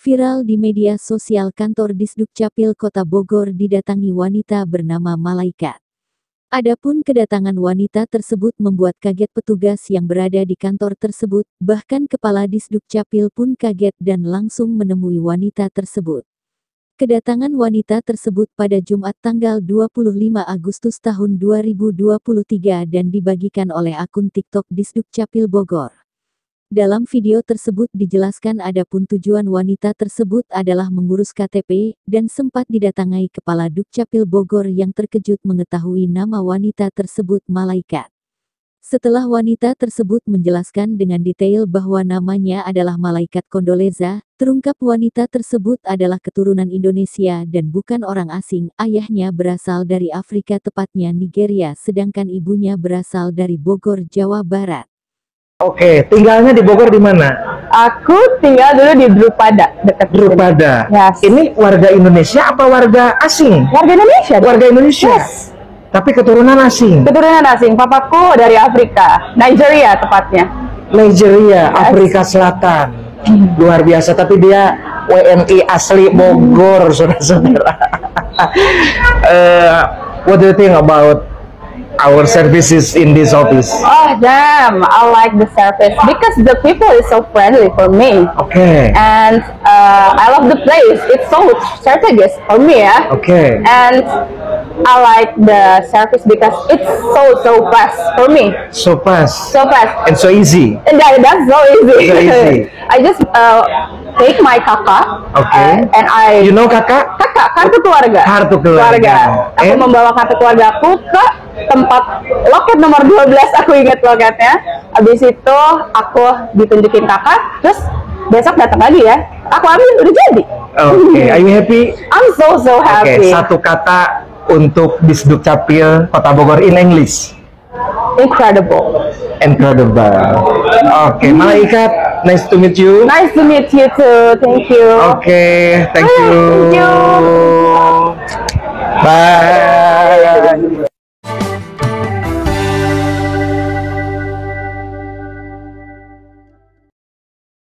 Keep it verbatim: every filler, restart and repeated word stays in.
Viral di media sosial, kantor Disdukcapil Kota Bogor didatangi wanita bernama Malaikat. Adapun kedatangan wanita tersebut membuat kaget petugas yang berada di kantor tersebut, bahkan Kepala Disdukcapil pun kaget dan langsung menemui wanita tersebut. Kedatangan wanita tersebut pada Jumat tanggal dua puluh lima Agustus tahun dua ribu dua puluh tiga dan dibagikan oleh akun TikTok Disdukcapil Bogor. Dalam video tersebut dijelaskan adapun tujuan wanita tersebut adalah mengurus K T P, dan sempat didatangi Kepala Dukcapil Bogor yang terkejut mengetahui nama wanita tersebut Malaikat. Setelah wanita tersebut menjelaskan dengan detail bahwa namanya adalah Malaikat Kondoleza, terungkap wanita tersebut adalah keturunan Indonesia dan bukan orang asing. Ayahnya berasal dari Afrika, tepatnya Nigeria, sedangkan ibunya berasal dari Bogor, Jawa Barat. Oke, tinggalnya di Bogor di mana? Aku tinggal dulu di Drupada, dekat Drupada. Yes. Ini warga Indonesia apa warga asing? Warga Indonesia. Warga Indonesia. Yes. Tapi keturunan asing. Keturunan asing. Papaku dari Afrika, Nigeria tepatnya. Nigeria, Yes. Afrika Selatan. Luar biasa. Tapi dia W N I asli Bogor, saudara-saudara. uh, what do you think about our services in this office? Oh damn, I like the service because the people is so friendly for me. Okay. And uh, I love the place. It's so strategic for me, yeah. Okay. And I like the service because it's so so fast for me. So fast. So fast. And so easy. And that, that's so easy. So easy. I just uh, take my kakak. Okay. Uh, and I. You know kakak? Kakak, kartu keluarga. Kartu keluarga. Aku And? membawa kartu keluarga aku ke tempat loket nomor dua belas, aku ingat loketnya. Habis itu aku ditunjukin kakak, terus besok datang lagi ya. Aku ambil, udah jadi. Oke, okay. Are you happy? I'm so so happy. Oke, okay. Satu kata untuk Disdukcapil Kota Bogor in English. Incredible. Incredible. Oke, okay. Malaikat, nice to meet you. Nice to meet you too. Thank you. Oke, okay. Thank you. Thank you. Bye.